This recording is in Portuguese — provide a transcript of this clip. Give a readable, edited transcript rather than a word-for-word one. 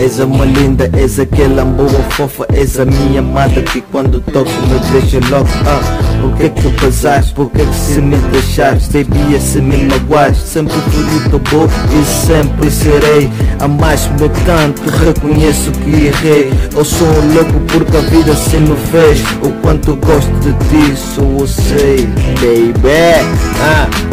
És uma linda, és aquela boa fofa, és a minha amada que quando toco me deixa logo. Por que que passaste, por que que se me deixaste, baby, se me magoaste? Sempre fui o teu bom e sempre serei. Amaste-me tanto, reconheço que errei. Eu sou um louco porque a vida se me fez. O quanto gosto de ti, só eu sei, baby.